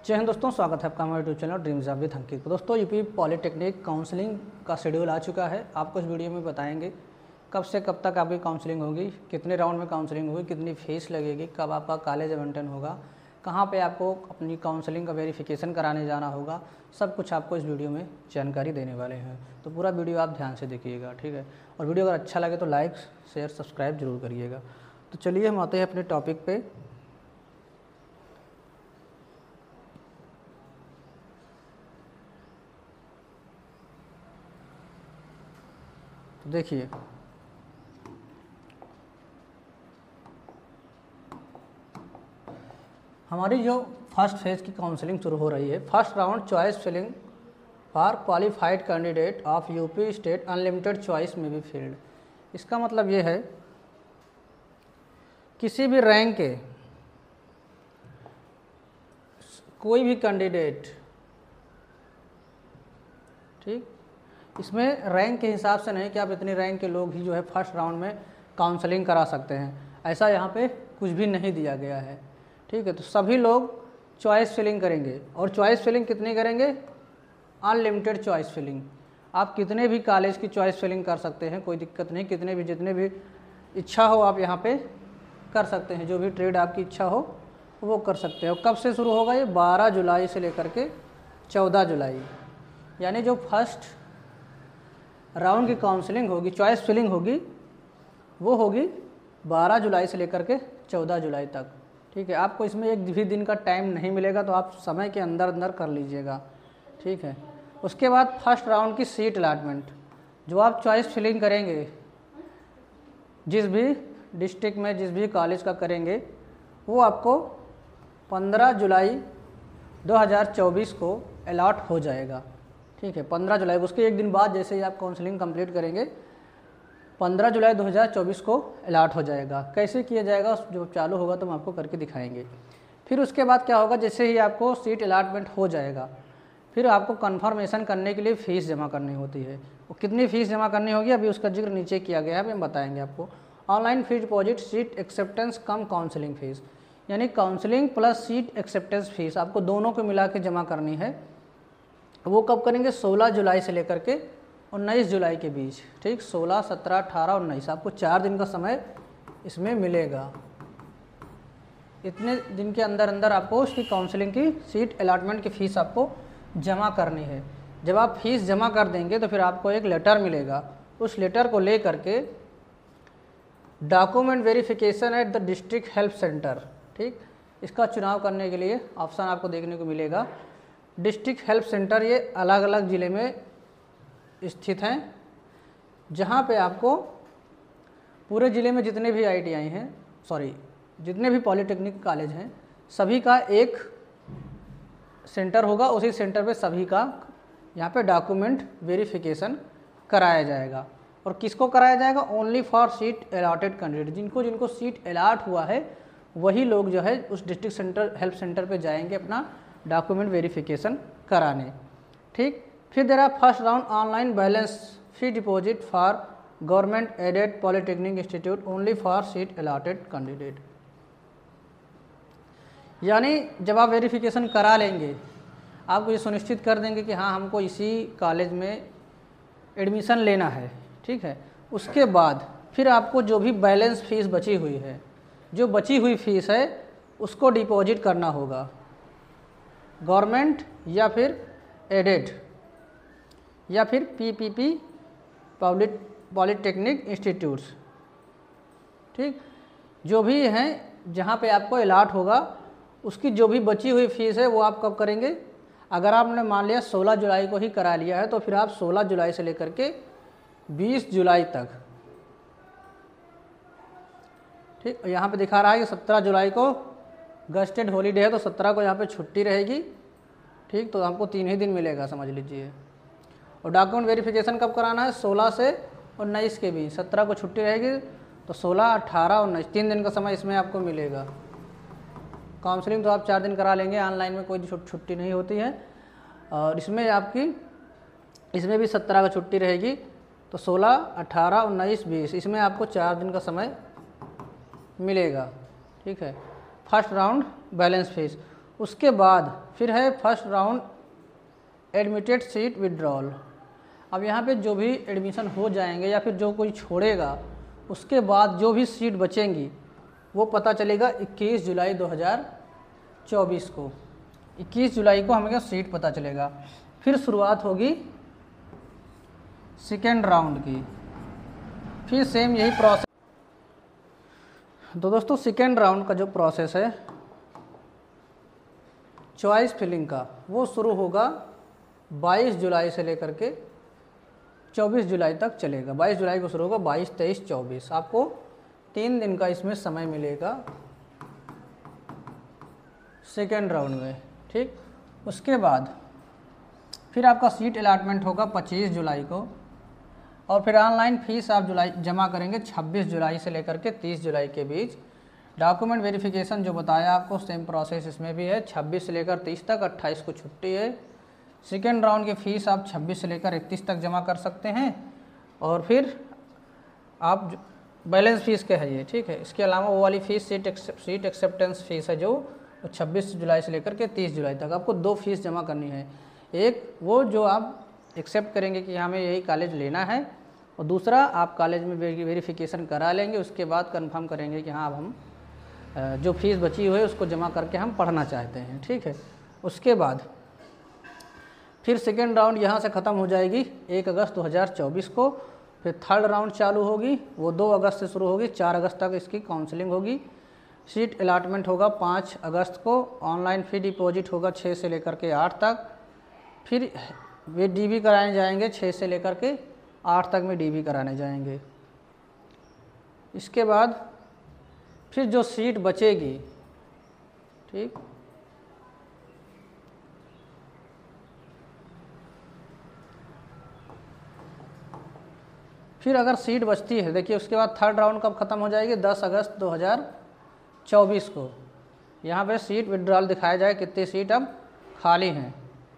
जय हिंद दोस्तों, स्वागत है आपका हमारे YouTube channel dreams of with Ankit. दोस्तों, यूपी पॉलिटेक्निक काउंसलिंग का शेड्यूल आ चुका है। आपको इस वीडियो में बताएंगे कब से कब तक आपकी काउंसलिंग होगी, कितने राउंड में काउंसलिंग होगी, कितनी फीस लगेगी, कब आपका कॉलेज आवंटन होगा, कहाँ पे आपको अपनी काउंसलिंग का वेरिफिकेशन कराने जाना होगा। सब कुछ आपको इस वीडियो में जानकारी देने वाले हैं, तो पूरा वीडियो आप ध्यान से देखिएगा, ठीक है। और वीडियो अगर अच्छा लगे तो लाइक शेयर सब्सक्राइब जरूर करिएगा। तो चलिए हम आते हैं अपने टॉपिक पे। तो देखिए, हमारी जो फर्स्ट फेज़ की काउंसलिंग शुरू हो रही है। First round choice filling for qualified candidate of UP state unlimited choice में भी फील्ड। इसका मतलब ये है किसी भी रैंक के कोई भी कैंडिडेट, ठीक, इसमें रैंक के हिसाब से नहीं कि आप इतनी रैंक के लोग ही जो है फर्स्ट राउंड में काउंसलिंग करा सकते हैं, ऐसा यहाँ पे कुछ भी नहीं दिया गया है, ठीक है। तो सभी लोग चॉइस फिलिंग करेंगे, और चॉइस फिलिंग कितनी करेंगे? Unlimited choice filling. आप कितने भी कॉलेज की चॉइस फिलिंग कर सकते हैं, कोई दिक्कत नहीं। जितने भी इच्छा हो आप यहाँ पे कर सकते हैं, जो भी ट्रेड आपकी इच्छा हो वो कर सकते हैं। और कब से शुरू होगा ये? 12 जुलाई से लेकर के 14 जुलाई, यानी जो फर्स्ट राउंड की काउंसलिंग होगी, चॉइस फिलिंग होगी, वो होगी 12 जुलाई से लेकर के 14 जुलाई तक, ठीक है। आपको इसमें एक भी दिन का टाइम नहीं मिलेगा, तो आप समय के अंदर अंदर कर लीजिएगा, ठीक है। उसके बाद फर्स्ट राउंड की सीट अलॉटमेंट, जो आप चॉइस फिलिंग करेंगे, जिस भी डिस्ट्रिक्ट में जिस भी कॉलेज का करेंगे, वो आपको 15 जुलाई 2024 को अलॉट हो जाएगा, ठीक है। 15 जुलाई को, उसके एक दिन बाद जैसे ही आप काउंसलिंग कंप्लीट करेंगे, 15 जुलाई 2024 को अलॉट हो जाएगा। कैसे किया जाएगा जो चालू होगा तो हम आपको करके दिखाएंगे। फिर उसके बाद क्या होगा, जैसे ही आपको सीट अलॉटमेंट हो जाएगा, फिर आपको कंफर्मेशन करने के लिए फ़ीस जमा करनी होती है। वो कितनी फ़ीस जमा करनी होगी अभी उसका जिक्र नीचे किया गया है, अभी हम बताएंगे आपको। Online fees deposit, seat acceptance cum counselling fees, यानी counselling plus seat acceptance fees आपको दोनों को मिला के जमा करनी है। वो कब करेंगे? 16 जुलाई से लेकर के 19 जुलाई के बीच, ठीक। 16, 17, 18, 19 आपको 4 दिन का समय इसमें मिलेगा। इतने दिन के अंदर अंदर आपको उसकी काउंसलिंग की सीट अलॉटमेंट की फ़ीस आपको जमा करनी है। जब आप फीस जमा कर देंगे तो फिर आपको एक लेटर मिलेगा। उस लेटर को ले करके document verification at the district help centre, ठीक, इसका चुनाव करने के लिए ऑप्शन आपको देखने को मिलेगा। डिस्ट्रिक्ट हेल्प सेंटर ये अलग अलग ज़िले में स्थित हैं, जहाँ पे आपको पूरे ज़िले में जितने भी ITI हैं, जितने भी पॉलिटेक्निक कॉलेज हैं, सभी का एक सेंटर होगा। उसी सेंटर पे सभी का यहाँ पे डॉक्यूमेंट वेरिफिकेशन कराया जाएगा। और किसको कराया जाएगा? Only for seat allotted candidate, जिनको सीट अलॉट हुआ है वही लोग जो है उस डिस्ट्रिक्ट सेंटर हेल्प सेंटर पे जाएंगे अपना डॉक्यूमेंट वेरिफिकेशन कराने, ठीक। फिर there are first round online balance fee deposit for government aided polytechnic institute only for seat allotted candidate, यानी जब आप वेरिफिकेशन करा लेंगे, आपको ये सुनिश्चित कर देंगे कि हाँ हमको इसी कॉलेज में एडमिशन लेना है, ठीक है। उसके बाद फिर आपको जो भी बैलेंस फ़ीस बची हुई है, जो बची हुई फ़ीस है उसको डिपॉजिट करना होगा गवर्नमेंट या फिर एडेड या फिर PPP पॉलिटेक्निक इंस्टीट्यूट्स, ठीक, जो भी हैं जहाँ पे आपको अलॉट होगा, उसकी जो भी बची हुई फ़ीस है वो आप कब करेंगे? अगर आपने मान लिया 16 जुलाई को ही करा लिया है, तो फिर आप 16 जुलाई से लेकर के 20 जुलाई तक, ठीक। यहाँ पे दिखा रहा है कि 17 जुलाई को गस्टेड हॉलीडे है, तो 17 को यहाँ पे छुट्टी रहेगी, ठीक। तो आपको 3 ही दिन मिलेगा, समझ लीजिए। और डॉक्यूमेंट वेरिफिकेशन कब कराना है? 16 से 19 के बीच। 17 को छुट्टी रहेगी, तो 16, 18, 19 3 दिन का समय इसमें आपको मिलेगा। काउंसलिंग तो आप 4 दिन करा लेंगे, ऑनलाइन में कोई छुट्टी नहीं होती है। और इसमें इसमें भी 17 का छुट्टी रहेगी, तो 16, 18, 19, 20 इसमें आपको 4 दिन का समय मिलेगा, ठीक है। फर्स्ट राउंड बैलेंस फीस, उसके बाद फिर है first round admitted seat withdrawal. अब यहाँ पे जो भी एडमिशन हो जाएंगे या फिर जो कोई छोड़ेगा, उसके बाद जो भी सीट बचेंगी वो पता चलेगा 21 जुलाई 2024 को। 21 जुलाई को हमें सीट पता चलेगा। फिर शुरुआत होगी सेकेंड राउंड की। फिर सेम यही प्रोसेस। तो दोस्तों सेकेंड राउंड का जो प्रोसेस है चॉइस फिलिंग का, वो शुरू होगा 22 जुलाई से लेकर के 24 जुलाई तक चलेगा। 22 जुलाई को शुरू होगा, 22, 23, 24। आपको 3 दिन का इसमें समय मिलेगा सेकेंड राउंड में, ठीक। उसके बाद फिर आपका सीट अलॉटमेंट होगा 25 जुलाई को, और फिर ऑनलाइन फीस आप जमा करेंगे 26 जुलाई से लेकर के 30 जुलाई के बीच। डॉक्यूमेंट वेरिफिकेशन जो बताया आपको सेम प्रोसेस इसमें भी है, 26 से लेकर 30 तक, 28 को छुट्टी है। सेकेंड राउंड की फ़ीस आप 26 से लेकर 31 तक जमा कर सकते हैं, और फिर आप बैलेंस फ़ीस क्या है ये, ठीक है। इसके अलावा वो वाली फ़ीस सीट एक्सेप्टेंस फ़ीस है जो 26 जुलाई से लेकर के 30 जुलाई तक आपको 2 फीस जमा करनी है। एक वो जो आप एक्सेप्ट करेंगे कि हमें यही कॉलेज लेना है, और दूसरा आप कॉलेज में वेरिफिकेशन करा लेंगे, उसके बाद कंफर्म करेंगे कि हाँ अब हम जो फीस बची हुई है उसको जमा करके हम पढ़ना चाहते हैं, ठीक है। उसके बाद फिर सेकेंड राउंड यहाँ से ख़त्म हो जाएगी 1 अगस्त 2024 को। फिर थर्ड राउंड चालू होगी, वो 2 अगस्त से शुरू होगी, 4 अगस्त तक इसकी काउंसलिंग होगी। सीट अलॉटमेंट होगा 5 अगस्त को। ऑनलाइन फ़ी डिपॉजिट होगा 6 से लेकर के 8 तक। फिर वे डीबी कराने जाएंगे 6 से लेकर के 8 तक में डीबी कराने जाएंगे। इसके बाद फिर जो सीट बचेगी, ठीक, फिर अगर सीट बचती है, देखिए उसके बाद थर्ड राउंड कब ख़त्म हो जाएगी, 10 अगस्त 2024 को। यहाँ पे सीट विड्रॉल दिखाया जाए कितनी सीट अब खाली हैं।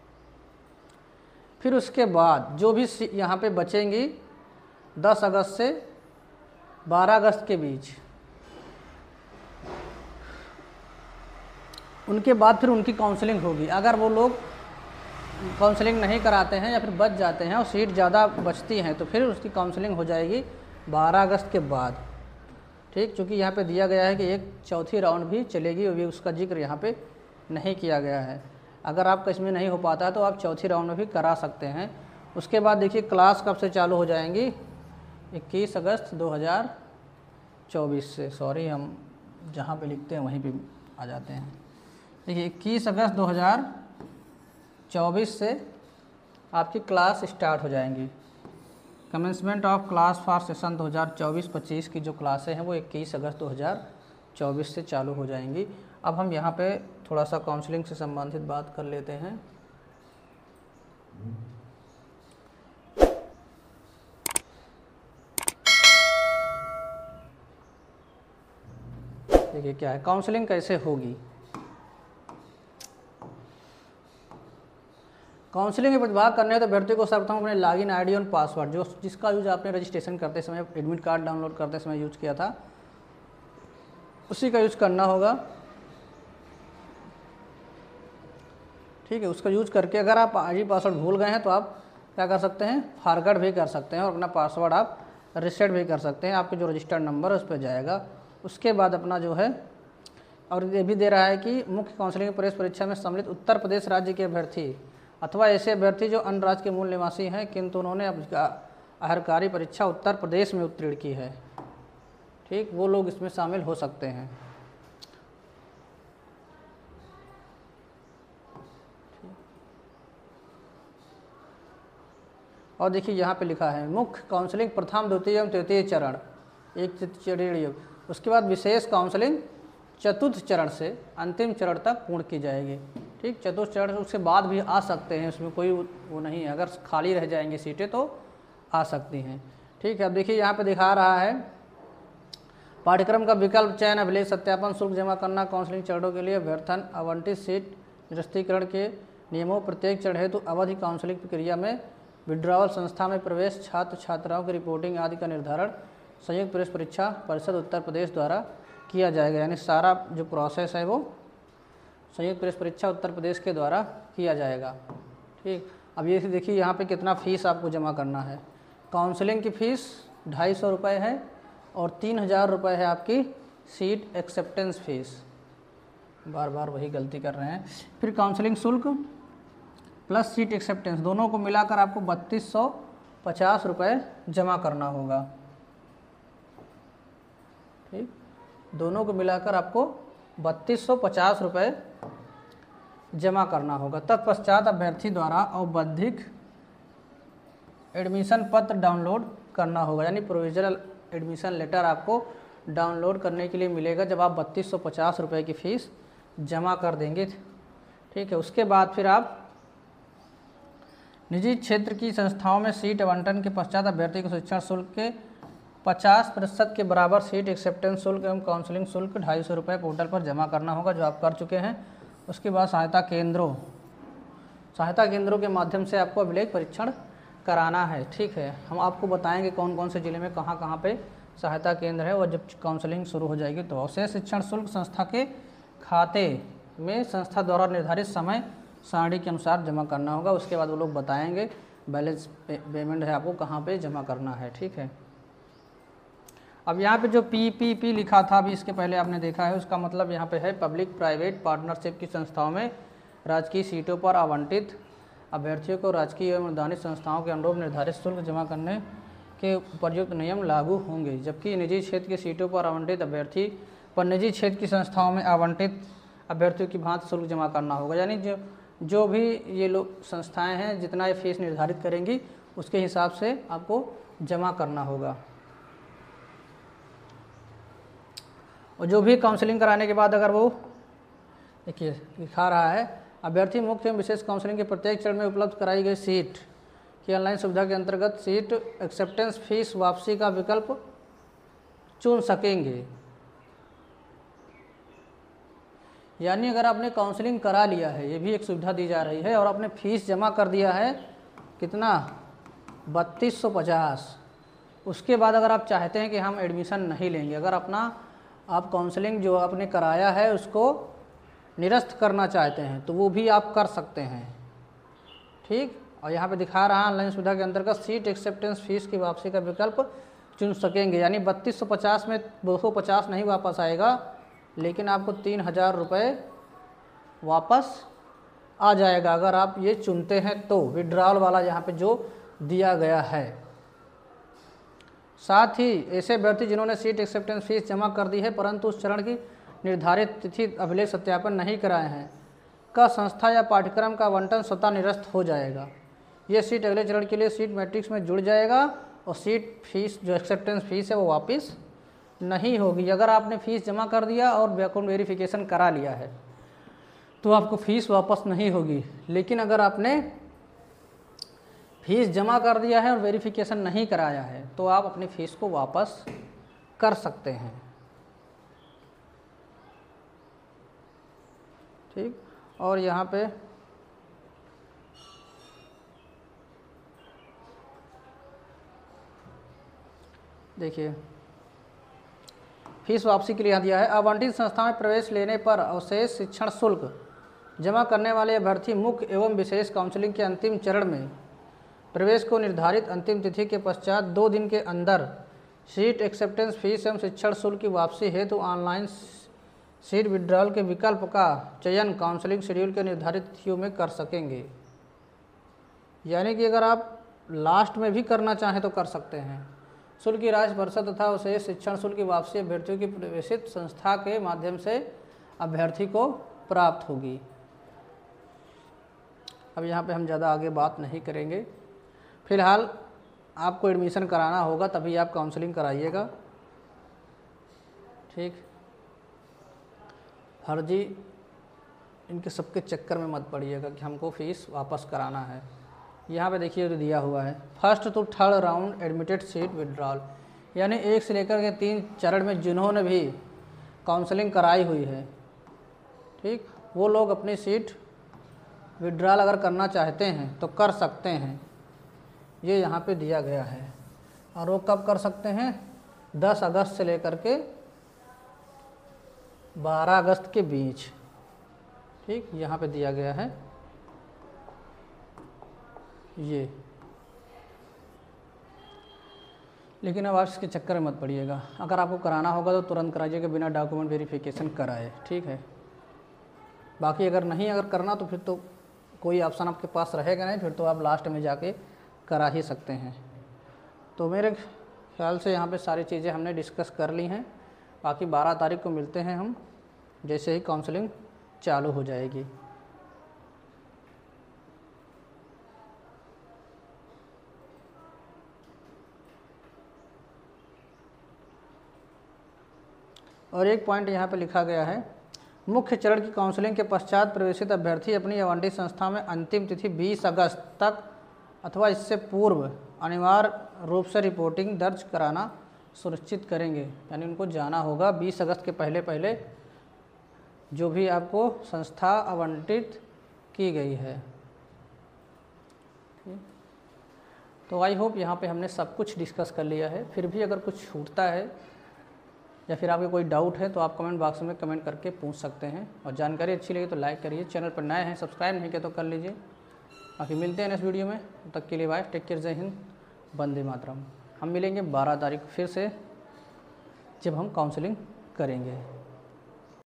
फिर उसके बाद जो भी यहाँ पे बचेंगी 10 अगस्त से 12 अगस्त के बीच, उनके बाद फिर उनकी काउंसलिंग होगी। अगर वो लोग काउंसलिंग नहीं कराते हैं या फिर बच जाते हैं और सीट ज़्यादा बचती हैं तो फिर उसकी काउंसलिंग हो जाएगी 12 अगस्त के बाद, ठीक। चूँकि यहाँ पे दिया गया है कि एक चौथी राउंड भी चलेगी, अभी उसका जिक्र यहाँ पे नहीं किया गया है। अगर आपका इसमें नहीं हो पाता तो आप चौथी राउंड में भी करा सकते हैं। उसके बाद देखिए क्लास कब से चालू हो जाएंगी, 21 अगस्त 2024 से। सॉरी, हम जहाँ पे लिखते हैं वहीं पे आ जाते हैं। देखिए 21 अगस्त 2024 से आपकी क्लास स्टार्ट हो जाएंगी। Commencement of class for session 2024-25 की जो क्लासें हैं वो 21 अगस्त 2024 से चालू हो जाएंगी। अब हम यहाँ पे थोड़ा सा काउंसलिंग से संबंधित बात कर लेते हैं। देखिए क्या है, काउंसलिंग कैसे होगी। काउंसलिंग में प्रतिभाग करने है तो अभ्यर्थी को सर्वप्रथम अपने लॉगिन आईडी और पासवर्ड जिसका यूज आपने रजिस्ट्रेशन करते समय, एडमिट कार्ड डाउनलोड करते समय यूज किया था, उसी का यूज करना होगा, ठीक है। उसका यूज करके अगर आप आईडी पासवर्ड भूल गए हैं तो आप क्या कर सकते हैं, फॉरगेट भी कर सकते हैं और अपना पासवर्ड आप रीसेट भी कर सकते हैं। आपके जो रजिस्टर्ड नंबर है उस पर जाएगा। उसके बाद अपना जो है, और ये भी दे रहा है कि मुख्य काउंसलिंग प्रवेश परीक्षा में सम्मिलित उत्तर प्रदेश राज्य के अभ्यर्थी अथवा ऐसे अभ्यर्थी जो अन्य राज्य के मूल निवासी हैं किंतु उन्होंने अहरकारी परीक्षा उत्तर प्रदेश में उत्तीर्ण की है, ठीक, वो लोग इसमें शामिल हो सकते हैं। और देखिए यहाँ पे लिखा है मुख्य काउंसलिंग प्रथम, द्वितीय एवं तृतीय चरण, एक चरण। उसके बाद विशेष काउंसलिंग चतुर्थ चरण से अंतिम चरण तक पूर्ण की जाएगी, ठीक। चतुर्थ चरण उसके बाद भी आ सकते हैं, उसमें कोई वो नहीं है। अगर खाली रह जाएंगी सीटें तो आ सकती हैं, ठीक है। अब देखिए यहाँ पे दिखा रहा है पाठ्यक्रम का विकल्प चयन, अभिलेख सत्यापन शुल्क जमा करना। काउंसलिंग चरणों के लिए अभ्यर्थन आवंटित सीट निरस्तीकरण के नियमों, प्रत्येक चरण हेतु अवधि, काउंसलिंग प्रक्रिया में विड्रॉवल, संस्था में प्रवेश, छात्र छात्राओं की रिपोर्टिंग आदि का निर्धारण संयुक्त प्रवेश परीक्षा परिषद उत्तर प्रदेश द्वारा किया जाएगा। यानी सारा जो प्रोसेस है वो संयुक्त प्रवेश परीक्षा उत्तर प्रदेश के द्वारा किया जाएगा। ठीक, अब ये देखिए यहाँ पे कितना फ़ीस आपको जमा करना है। काउंसलिंग की फ़ीस 250 रुपये है और 3000 रुपये है आपकी सीट एक्सेप्टेंस फ़ीस। बार बार वही गलती कर रहे हैं। फिर काउंसलिंग शुल्क प्लस सीट एक्सेप्टेंस दोनों को मिलाकर आपको 3250 रुपये जमा करना होगा। ठीक, दोनों को मिलाकर आपको 3250 रुपये जमा करना होगा। तत्पश्चात अभ्यर्थी द्वारा औपबंधिक एडमिशन पत्र डाउनलोड करना होगा, यानी प्रोविजनल एडमिशन लेटर आपको डाउनलोड करने के लिए मिलेगा जब आप 3250 रुपये की फ़ीस जमा कर देंगे। ठीक है, उसके बाद फिर आप निजी क्षेत्र की संस्थाओं में सीट आवंटन के पश्चात अभ्यर्थी को शिक्षण शुल्क के 50% के बराबर सीट एक्सेप्टेंस शुल्क एवं काउंसलिंग शुल्क 250 रुपये पोर्टल पर जमा करना होगा, जो आप कर चुके हैं। उसके बाद सहायता केंद्रों के माध्यम से आपको अभिलेख परीक्षण कराना है। ठीक है, हम आपको बताएंगे कौन कौन से ज़िले में कहाँ कहाँ पे सहायता केंद्र है, और जब काउंसलिंग शुरू हो जाएगी तो अवशेष शिक्षण शुल्क संस्था के खाते में संस्था द्वारा निर्धारित समय सारणी के अनुसार जमा करना होगा। उसके बाद वो लोग बताएंगे बैलेंस पेमेंट है आपको कहाँ पे जमा करना है। ठीक है, अब यहाँ पे जो PPP लिखा था अभी इसके पहले आपने देखा है, उसका मतलब यहाँ पे है पब्लिक प्राइवेट पार्टनरशिप की संस्थाओं में राजकीय सीटों पर आवंटित अभ्यर्थियों को राजकीय एवं अनुदानित संस्थाओं के अनुरूप निर्धारित शुल्क जमा करने के उपयुक्त नियम लागू होंगे, जबकि निजी क्षेत्र की सीटों पर आवंटित अभ्यर्थी पर निजी क्षेत्र की संस्थाओं में आवंटित अभ्यर्थियों की भांति शुल्क जमा करना होगा। यानी जो भी ये लोग संस्थाएँ हैं जितना ये फीस निर्धारित करेंगी उसके हिसाब से आपको जमा करना होगा। और जो भी काउंसलिंग कराने के बाद अगर वो देखिए लिखा रहा है अभ्यर्थी मुख्य एवं विशेष काउंसलिंग के प्रत्येक चरण में उपलब्ध कराई गई सीट की ऑनलाइन सुविधा के अंतर्गत सीट एक्सेप्टेंस फीस वापसी का विकल्प चुन सकेंगे। यानी अगर आपने काउंसलिंग करा लिया है, ये भी एक सुविधा दी जा रही है, और आपने फीस जमा कर दिया है कितना 3250, उसके बाद अगर आप चाहते हैं कि हम एडमिशन नहीं लेंगे, अगर आप काउंसलिंग जो आपने कराया है उसको निरस्त करना चाहते हैं तो वो भी आप कर सकते हैं। ठीक, और यहाँ पे दिखा रहा है ऑनलाइन सुविधा के अंतर्गत सीट एक्सेप्टेंस फीस की वापसी का विकल्प चुन सकेंगे। यानी 3250 में 250 नहीं वापस आएगा, लेकिन आपको 3000 रुपये वापस आ जाएगा अगर आप ये चुनते हैं तो, विड्रॉल वाला यहाँ पे जो दिया गया है। साथ ही ऐसे अभ्यर्थी जिन्होंने सीट एक्सेप्टेंस फीस जमा कर दी है परंतु उस चरण की निर्धारित तिथि अभिलेख सत्यापन नहीं कराए हैं का संस्था या पाठ्यक्रम का आवंटन स्वतः निरस्त हो जाएगा। ये सीट अगले चरण के लिए सीट मैट्रिक्स में जुड़ जाएगा और सीट फीस जो एक्सेप्टेंस फीस है वो वापस नहीं होगी। अगर आपने फ़ीस जमा कर दिया और अकाउंट वेरिफिकेशन करा लिया है तो आपको फ़ीस वापस नहीं होगी, लेकिन अगर आपने फीस जमा कर दिया है और वेरिफिकेशन नहीं कराया है तो आप अपनी फ़ीस को वापस कर सकते हैं। ठीक, और यहाँ पे देखिए फीस वापसी के लिए यहाँ दिया है आवंटित संस्था में प्रवेश लेने पर अवशेष शिक्षण शुल्क जमा करने वाले अभ्यर्थी मुख्य एवं विशेष काउंसलिंग के अंतिम चरण में प्रवेश को निर्धारित अंतिम तिथि के पश्चात 2 दिन के अंदर सीट एक्सेप्टेंस फीस एवं शिक्षण शुल्क की वापसी हेतु ऑनलाइन सीट विड्रॉल के विकल्प का चयन काउंसलिंग शेड्यूल के निर्धारित तिथियों में कर सकेंगे। यानी कि अगर आप लास्ट में भी करना चाहें तो कर सकते हैं। शुल्क की राशि परिषद तथा उसे शिक्षण शुल्क की वापसी अभ्यर्थियों की प्रवेशित संस्था के माध्यम से अभ्यर्थी को प्राप्त होगी। अब यहाँ पे हम ज़्यादा आगे बात नहीं करेंगे। फिलहाल आपको एडमिशन कराना होगा तभी आप काउंसलिंग कराइएगा। ठीक, फर्जी इनके सबके चक्कर में मत पड़िएगा कि हमको फ़ीस वापस कराना है। यहाँ पे देखिए जो दिया हुआ है first to third round admitted seat withdrawal, यानी 1 से लेकर के 3 चरण में जिन्होंने भी काउंसलिंग कराई हुई है, ठीक, वो लोग अपनी सीट विड्रॉल अगर करना चाहते हैं तो कर सकते हैं। ये यहाँ पे दिया गया है। और वो कब कर सकते हैं? 10 अगस्त से लेकर के 12 अगस्त के बीच। ठीक, यहाँ पे दिया गया है ये। लेकिन अब आप इसके चक्कर में मत पड़िएगा, अगर आपको कराना होगा तो तुरंत कराइएगा बिना डॉक्यूमेंट वेरिफिकेशन कराए, ठीक है। बाकी अगर करना तो फिर तो कोई ऑप्शन आपके पास रहेगा नहीं, फिर तो आप लास्ट में जाके करा ही सकते हैं। तो मेरे ख्याल से यहाँ पे सारी चीज़ें हमने डिस्कस कर ली हैं। बाकी 12 तारीख को मिलते हैं हम, जैसे ही काउंसलिंग चालू हो जाएगी। और एक पॉइंट यहाँ पे लिखा गया है, मुख्य चरण की काउंसलिंग के पश्चात प्रवेशित अभ्यर्थी अपनी आवंटित संस्था में अंतिम तिथि 20 अगस्त तक अथवा इससे पूर्व अनिवार्य रूप से रिपोर्टिंग दर्ज कराना सुनिश्चित करेंगे। यानी उनको जाना होगा 20 अगस्त के पहले पहले जो भी आपको संस्था आवंटित की गई है। तो आई होप यहाँ पे हमने सब कुछ डिस्कस कर लिया है। फिर भी अगर कुछ छूटता है या फिर आपके कोई डाउट है तो आप कमेंट बॉक्स में कमेंट करके पूछ सकते हैं। और जानकारी अच्छी लगी तो लाइक करिए, चैनल पर नए हैं सब्सक्राइब नहीं किया तो कर लीजिए। बाकी मिलते हैं नेक्स्ट वीडियो में, तब तक के लिए बाय, टेक केयर, जय हिंद, वंदे मातरम। हम मिलेंगे 12 तारीख फिर से जब हम काउंसलिंग करेंगे।